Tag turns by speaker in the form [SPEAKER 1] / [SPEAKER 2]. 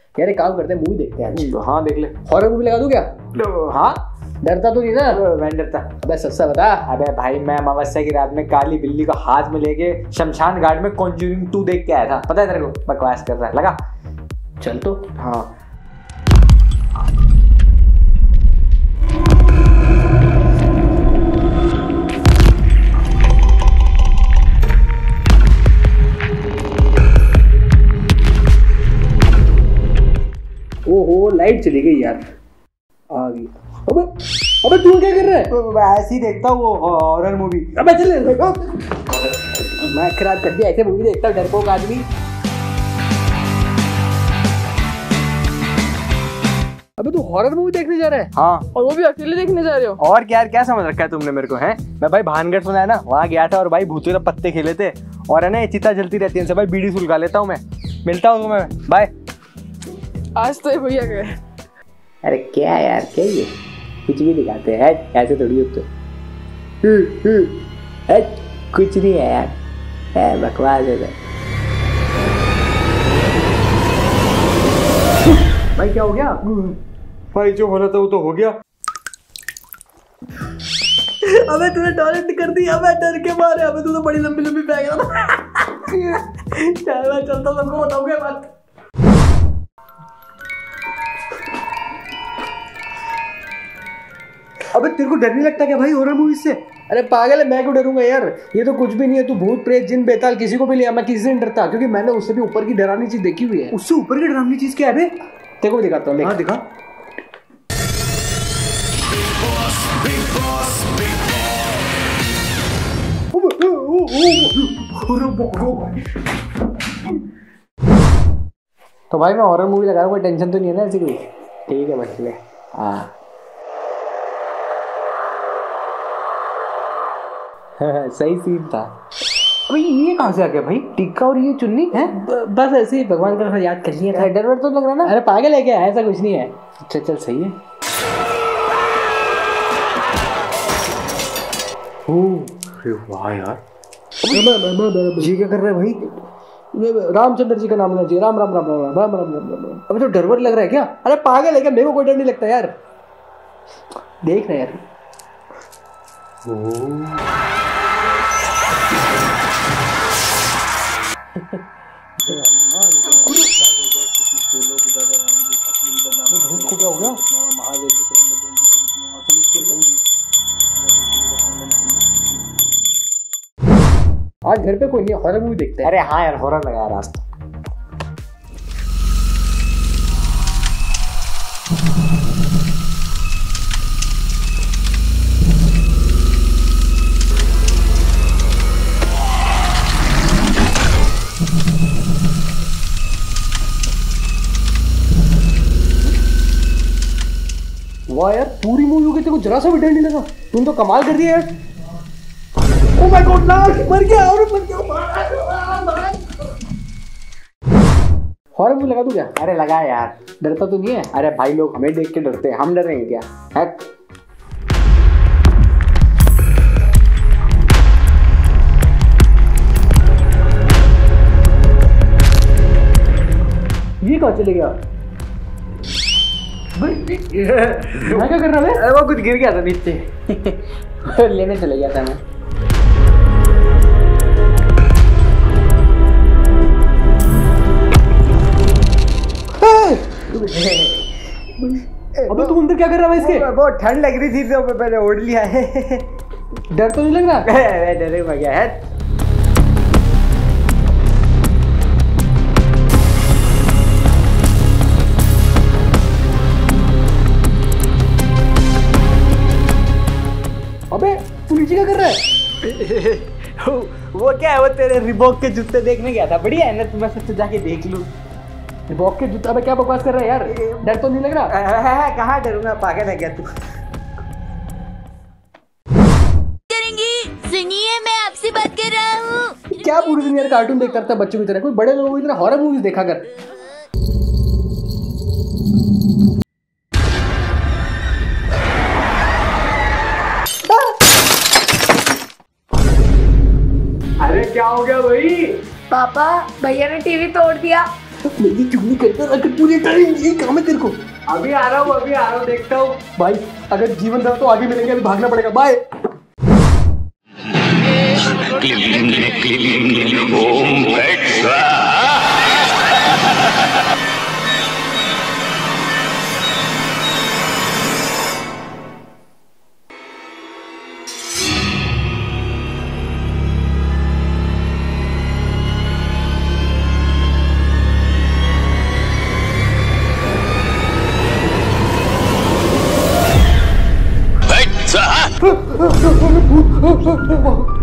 [SPEAKER 1] यार एक काम करते हैं, मूवी देखते हैं।
[SPEAKER 2] हाँ देख ले।
[SPEAKER 1] हॉरर मूवी लगा दूं क्या?
[SPEAKER 2] हाँ
[SPEAKER 1] डरता तो नहीं ना?
[SPEAKER 2] मैं डरता।
[SPEAKER 1] अबे सस्ता बता।
[SPEAKER 2] अबे भाई मैं अमावस्या की रात में काली बिल्ली को हाथ में लेके शमशान घाट में कॉन्ज्यूरिंग 2 देख के आया था, पता है तेरे को? बकवास कर रहा है, लगा।
[SPEAKER 1] चल तो।
[SPEAKER 2] हाँ
[SPEAKER 1] ओहो लाइट चली गई यार, आ गई। अबे अबे तू क्या कर रहा है?
[SPEAKER 2] ऐसे ही देखता हूँ वो हॉरर मूवी।
[SPEAKER 1] अबे चल मैं खराब कर दिया, ऐसे मूवी देखता हूँ डरपोक आदमी। अबे तू हॉरर मूवी देखने जा रहा है?
[SPEAKER 2] हाँ।
[SPEAKER 1] और वो भी अकेले देखने जा रहे हो?
[SPEAKER 2] और क्या यार, क्या समझ रखा है तुमने मेरे को? है मैं भाई भानगढ़ सुना है ना, वहाँ गया था और भाई भूतिया पत्ते खेले थे और है ना चिता जलती रहती है, इनसे भाई बीड़ी सुलगा लेता हूँ मैं। मिलता हूँ तुम्हें, बाय।
[SPEAKER 1] आज तो भैया गए। अरे क्या यार, क्या ये कुछ भी दिखाते हैं, ऐसे थोड़ी होते। कुछ नहीं है यार, है बकवास है। भाई क्या हो गया?
[SPEAKER 2] भाई जो होना था वो तो हो गया।
[SPEAKER 1] अबे तूने टॉयलेट कर दी, अबे डर के मारे। अबे तू तो बड़ी लंबी लंबी फेंक रहा था। चल मैं चलता, सबको बताऊंगा बात।
[SPEAKER 2] अबे तेरे को डर नहीं लगता क्या भाई हॉरर मूवी से?
[SPEAKER 1] अरे पागल है, मैं क्यों डरूंगा यार? ये तो कुछ भी नहीं है। तू भूत प्रेत जिन बेताल किसी को भी लिया, मैं किसी से नहीं डरता, क्योंकि मैंने उससे भी ऊपर की डरावनी चीज देखी हुई है।
[SPEAKER 2] उससे ऊपर की डरावनी चीज क्या है बे?
[SPEAKER 1] तेरे को भी दिखाता हूँ।
[SPEAKER 2] हाँ दिखा।
[SPEAKER 1] तो भाई मैं हॉरर मूवी लगा रहा हूँ, कोई टेंशन तो नहीं है ना ऐसी कोई? ठीक है बस ले। हाँ सही सीन था।
[SPEAKER 2] अबे ये कहाँ से आ गया भाई? टिक्का और ये चुन्नी है?
[SPEAKER 1] बस ऐसे ही भगवान का याद कर लिया था।
[SPEAKER 2] डर वर तो लग रहा ना?
[SPEAKER 1] अरे पागल है क्या, ऐसा कुछ नहीं है।
[SPEAKER 2] चल चल सही है। अरे वाह यार,
[SPEAKER 1] जी क्या कर रहा है भाई? रामचंद्र जी का नाम लेना चाहिए। राम राम राम राम राम राम राम राम।
[SPEAKER 2] अबे तो डर वर लग रहा है क्या?
[SPEAKER 1] अरे पागल है क्या? मेरे को कोई डर नहीं लगता यार। देख रहे यार।
[SPEAKER 2] क्या हो गया?
[SPEAKER 1] आज घर पे कोई नहीं, हॉरर मूवी देखते हैं।
[SPEAKER 2] अरे हाँ यार, हॉरर लगा यार आज तो।
[SPEAKER 1] वाह यार, पूरी मूवी हो गई, तेरे को जरा सा भी डर नहीं लगा? तुम तो कमाल कर दिया यार। ओ माय गॉड, मर गया और मर गया। हॉरर मूवी लगा दूं क्या?
[SPEAKER 2] अरे लगा यार।
[SPEAKER 1] डरता तो नहीं है?
[SPEAKER 2] अरे भाई लोग हमें देख के डरते हैं, हम डरेंगे क्या? है
[SPEAKER 1] ये कहाँ चले गया? मैं क्या कर रहा है?
[SPEAKER 2] अरे वो कुछ गिर गया था नीचे।
[SPEAKER 1] लेने चले गया था मैं। अबे तू अंदर क्या कर रहा है इसके?
[SPEAKER 2] बहुत ठंड लग रही थी तो मैंने ओढ़ लिया है।
[SPEAKER 1] डर तो नहीं लग रहा?
[SPEAKER 2] डरे में गया है।
[SPEAKER 1] अबे तू नीचे क्या कर रहा है?
[SPEAKER 2] वो क्या है, वो तेरे रिबॉक के जूते देखने गया था। बढ़िया है ना, तुम्हें सोचा जाके देख लूं।
[SPEAKER 1] रिबॉक के जूता? अबे क्या बकवास कर रहा है यार? डर तो नहीं लग रहा?
[SPEAKER 2] कहाँ डरूंगा, पागल है क्या तू?
[SPEAKER 3] सुनिए, मैं आपसे बात कर रहा हूँ।
[SPEAKER 1] क्या पूरी दुनिया कार्टून देखता रहता है बच्चों की तरह? कोई बड़े लोगों की तरह हॉरर मूवीज देखा कर।
[SPEAKER 2] अरे क्या हो गया भाई?
[SPEAKER 3] पापा, भैया ने टीवी तोड़ दिया।
[SPEAKER 1] मेरी चुगली करता रहा कर पूरी टाइम, यही काम है तेरे को।
[SPEAKER 2] अभी आ रहा हूँ, देखता हूँ।
[SPEAKER 1] भाई अगर जीवन रहा तो आगे मिलेंगे, अभी भागना पड़ेगा। बाय।
[SPEAKER 4] ओम भट स्वाहा।
[SPEAKER 1] भूत